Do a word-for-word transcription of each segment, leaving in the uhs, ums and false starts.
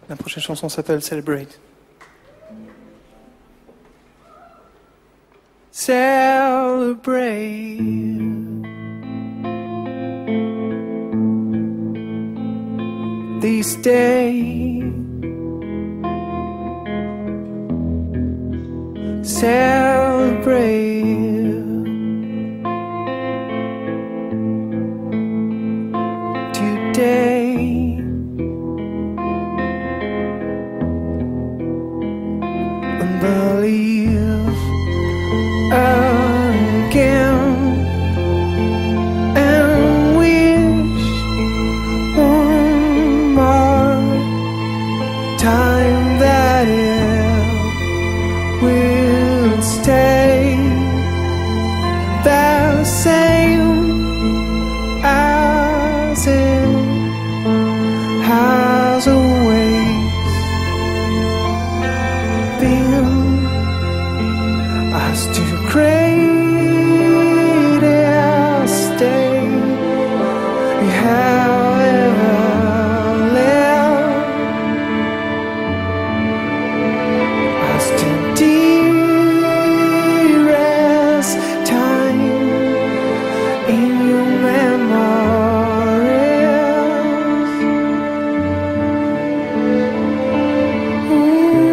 La prochaine chanson s'appelle Celebrate. Celebrate these days. Celebrate today. And believe again and wish one more time that it will stay the same as it has always been. As to the greatest day you have ever lived, as to dearest time in your memories. Ooh.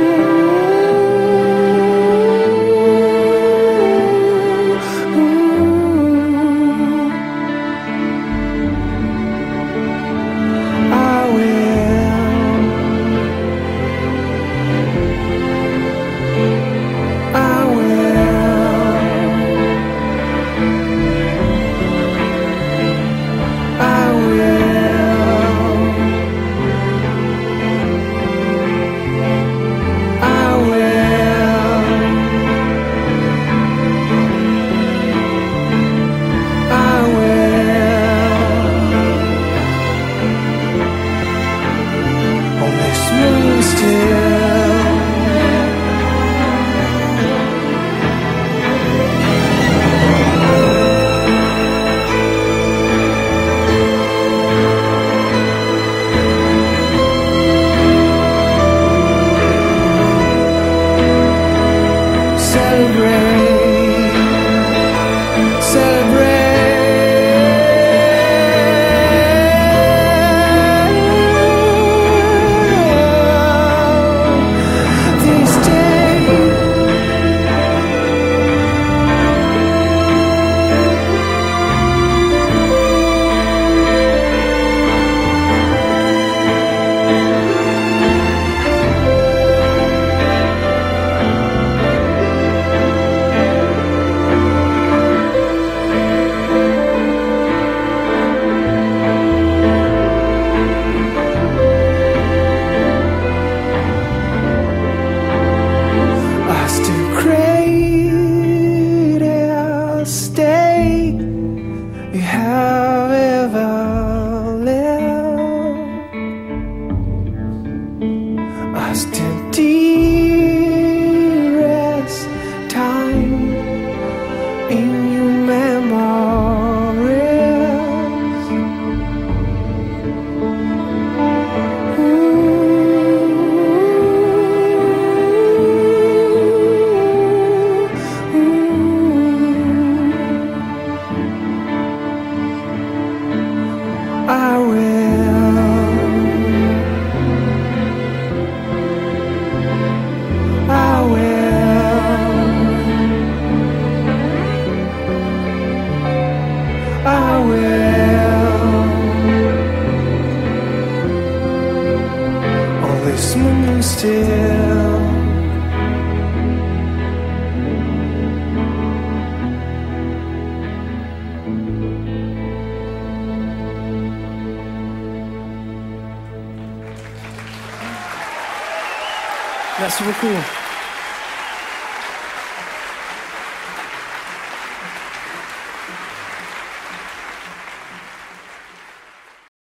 You have ever lived, as the dearest time in your memories. I will, I will, I will. All this moment still. Merci beaucoup.